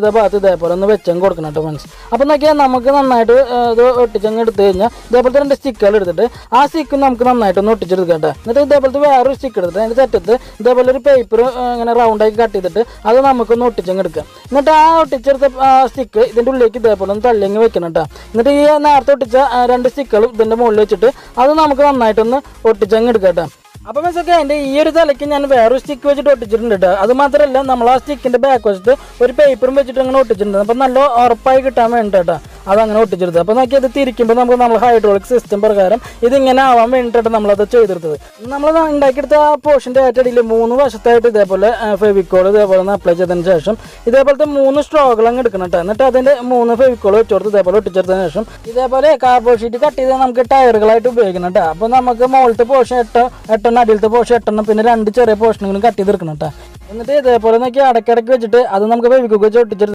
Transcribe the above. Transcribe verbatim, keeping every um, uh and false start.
ഭാഗത്ത് ഇതേപോലെ ഒന്ന് വെച്ചങ്ങ് കൊടുക്കണം കേട്ടോ ഫ്രണ്ട്സ്. അപ്പോൾ നോക്കിയാൽ നമുക്ക് നന്നായിട്ട് ഇത് ഒട്ടിച്ചങ്ങ് എടുത്തു കഴിഞ്ഞാൽ ഇതേപോലത്തെ രണ്ട് സ്റ്റിക്കുകൾ എടുത്തിട്ട് ആ സ്റ്റിക്ക് നമുക്ക് നന്നായിട്ടൊന്ന് ഒട്ടിച്ചെടുക്കാം കേട്ടോ. എന്നിട്ട് ഇതേപോലത്തെ വേറൊരു സ്റ്റിക്ക് എടുത്തിട്ട് അതിൻ്റെ തെറ്റത്ത് ഇതേപോലെ ഒരു പേപ്പർ ഇങ്ങനെ റൗണ്ടാക്കി കട്ട് ചെയ്തിട്ട് അത് നമുക്കൊന്ന് ഒട്ടിച്ചങ്ങ് എടുക്കാം. എന്നിട്ട് ആ ഒട്ടിച്ചെടുത്ത സ്റ്റിക്ക് ഇതിൻ്റെ ഉള്ളിലേക്ക് ഇതേപോലെ ഒന്ന് തള്ളിങ്ങ് വെക്കണം കേട്ടോ. എന്നിട്ട് ഈ നേരത്തെ ഒട്ടിച്ച രണ്ട് സ്റ്റിക്കുകളും ഇതിൻ്റെ മുകളിൽ വെച്ചിട്ട് അത് നമുക്ക് നന്നായിട്ടൊന്ന് ഒട്ടിച്ചങ്ങ് എടുക്കാം കേട്ടോ. അപ്പോൾ മീൻസൊക്കെ അതിൻ്റെ ഈ ഒരു തലയ്ക്ക് ഞാൻ വേറൊരു സ്റ്റിക്ക് വെച്ചിട്ട് ഒട്ടിച്ചിട്ടുണ്ട് കേട്ടോ. അത് മാത്രമല്ല നമ്മൾ ആ സ്റ്റിക്കിൻ്റെ ബാക്ക് വശത്ത് ഒരു പേപ്പറും വെച്ചിട്ട് അങ്ങനെ ഒട്ടിച്ചിട്ടുണ്ട്. അപ്പോൾ നല്ല ഉറപ്പായി കിട്ടാൻ വേണ്ടി കേട്ടോ അതങ്ങനെ ഒട്ടിച്ചെടുത്തത്. അപ്പോൾ നോക്കി അത് തിരിക്കുമ്പോൾ നമുക്ക് നമ്മൾ ഹൈഡ്രോളിക് സിസ്റ്റം പ്രകാരം ഇതിങ്ങനെ ആവാൻ വേണ്ടിയിട്ടാണ് നമ്മളത് ചെയ്തെടുത്തത്. നമ്മൾ ഉണ്ടാക്കിയെടുത്ത ആ പോർഷൻ്റെ ഏറ്റടിയിൽ മൂന്ന് വശത്തായിട്ട് ഇതേപോലെ ഫെവിക്കോൾ ഇതേപോലെ ഒന്ന് അപ്ലൈ ചെയ്തതിന് ശേഷം ഇതേപോലത്തെ മൂന്ന് സ്ട്രോകൾ അങ്ങ് എടുക്കണം കേട്ടോ. എന്നിട്ട് അതിൻ്റെ മൂന്ന് ഫെവിക്കോൾ വെച്ചുകൊടുത്ത് ഇതേപോലെ ഒട്ടിച്ചെടുത്തതിന് ശേഷം ഇതേപോലെ കാർബോർഡ് ഷീറ്റ് കട്ട് ചെയ്ത് നമുക്ക് ടയറുകളായിട്ട് ഉപയോഗിക്കണം കേട്ടോ. അപ്പോൾ നമുക്ക് മുകളിലത്തെ പോർഷൻ എട്ട് എട്ടെണ്ണം അടിയിലത്തെ പോർഷൻ എട്ടെണ്ണം പിന്നെ രണ്ട് ചെറിയ പോർഷനുകളും കട്ട് ചെയ്തെടുക്കണം കേട്ടോ. എന്നിട്ട് ഇതേപോലെ നോക്കി അടക്കിടക്ക് വെച്ചിട്ട് അത് നമുക്ക് ഫെവിക്കോൾ വെച്ച് ഒട്ടിച്ചെടുത്ത്